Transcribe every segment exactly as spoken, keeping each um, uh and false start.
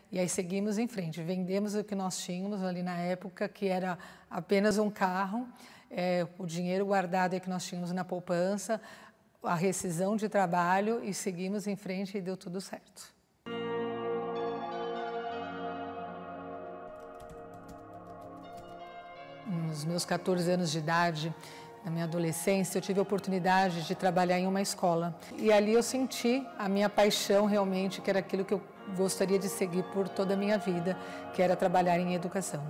E aí seguimos em frente, vendemos o que nós tínhamos ali na época, que era apenas um carro, é, o dinheiro guardado aí que nós tínhamos na poupança, a rescisão de trabalho e seguimos em frente e deu tudo certo. Nos meus quatorze anos de idade, na minha adolescência, eu tive a oportunidade de trabalhar em uma escola. E ali eu senti a minha paixão realmente, que era aquilo que eu gostaria de seguir por toda a minha vida, que era trabalhar em educação.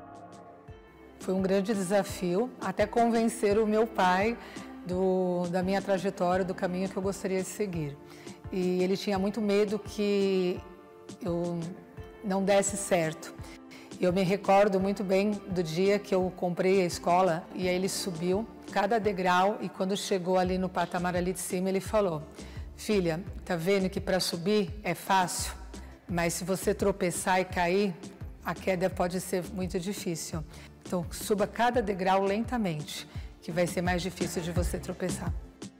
Foi um grande desafio, até convencer o meu pai do, da minha trajetória, do caminho que eu gostaria de seguir. E ele tinha muito medo que eu não desse certo. Eu me recordo muito bem do dia que eu comprei a escola e aí ele subiu cada degrau e quando chegou ali no patamar ali de cima ele falou: filha, tá vendo que para subir é fácil, mas se você tropeçar e cair, a queda pode ser muito difícil. Então suba cada degrau lentamente, que vai ser mais difícil de você tropeçar.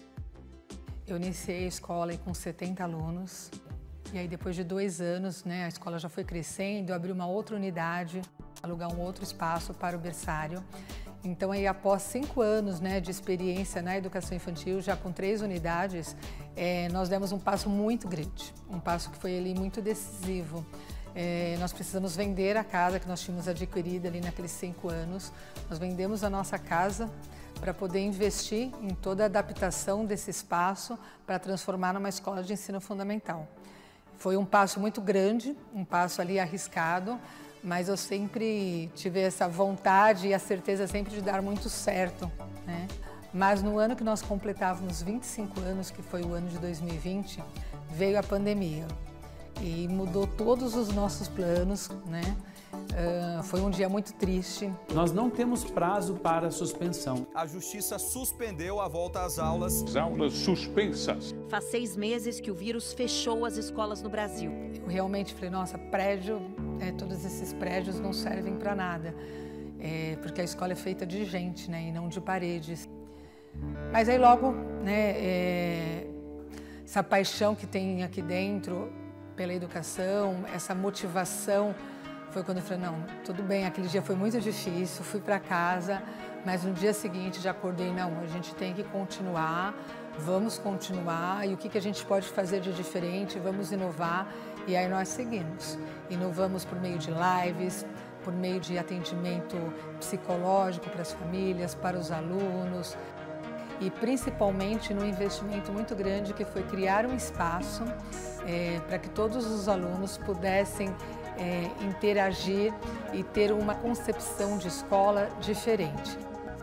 Eu iniciei a escola com setenta alunos. E aí, depois de dois anos, né, a escola já foi crescendo, eu abri uma outra unidade, alugar um outro espaço para o berçário. Então, aí, após cinco anos né, de experiência na educação infantil, já com três unidades, é, nós demos um passo muito grande, um passo que foi ali muito decisivo. É, nós precisamos vender a casa que nós tínhamos adquirida ali naqueles cinco anos. Nós vendemos a nossa casa para poder investir em toda a adaptação desse espaço para transformar numa escola de ensino fundamental. Foi um passo muito grande, um passo ali arriscado, mas eu sempre tive essa vontade e a certeza sempre de dar muito certo, né? Mas no ano que nós completávamos vinte e cinco anos, que foi o ano de dois mil e vinte, veio a pandemia e mudou todos os nossos planos, né? Uh, foi um dia muito triste. Nós não temos prazo para suspensão. A Justiça suspendeu a volta às aulas. As aulas suspensas. Faz seis meses que o vírus fechou as escolas no Brasil. Eu realmente falei, nossa, prédio, é, todos esses prédios não servem para nada. É, porque a escola é feita de gente, né, e não de paredes. Mas aí logo, né, é, essa paixão que tem aqui dentro pela educação, essa motivação, foi quando eu falei, não, tudo bem, aquele dia foi muito difícil, fui para casa, mas no dia seguinte já acordei, não, a gente tem que continuar, vamos continuar, e o que, que a gente pode fazer de diferente, vamos inovar, e aí nós seguimos. Inovamos por meio de lives, por meio de atendimento psicológico para as famílias, para os alunos, e principalmente no investimento muito grande que foi criar um espaço é, para que todos os alunos pudessem É, interagir e ter uma concepção de escola diferente.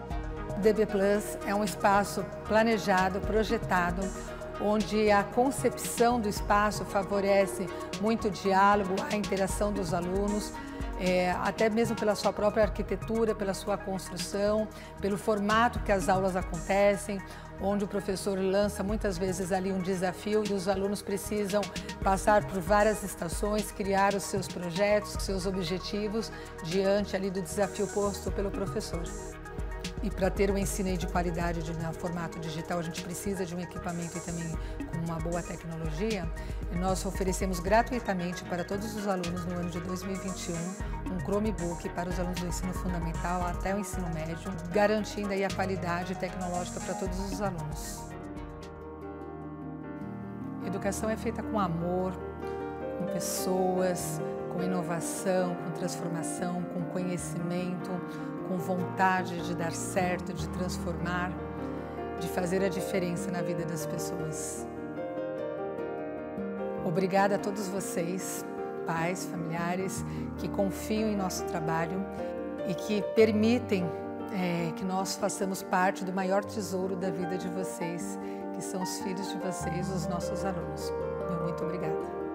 O D B Plus é um espaço planejado, projetado, onde a concepção do espaço favorece muito o diálogo, a interação dos alunos, é, até mesmo pela sua própria arquitetura, pela sua construção, pelo formato que as aulas acontecem, onde o professor lança muitas vezes ali um desafio e os alunos precisam passar por várias estações, criar os seus projetos, os seus objetivos diante ali do desafio posto pelo professor. E para ter um ensino de qualidade de, no formato digital, a gente precisa de um equipamento e também com uma boa tecnologia. E nós oferecemos gratuitamente para todos os alunos no ano de dois mil e vinte e um um Chromebook para os alunos do ensino fundamental até o ensino médio, garantindo aí a qualidade tecnológica para todos os alunos. Educação é feita com amor, com pessoas, com inovação, com transformação, com conhecimento, com vontade de dar certo, de transformar, de fazer a diferença na vida das pessoas. Obrigada a todos vocês, pais, familiares, que confiam em nosso trabalho e que permitem é, que nós façamos parte do maior tesouro da vida de vocês, que são os filhos de vocês, os nossos alunos. Meu muito obrigada.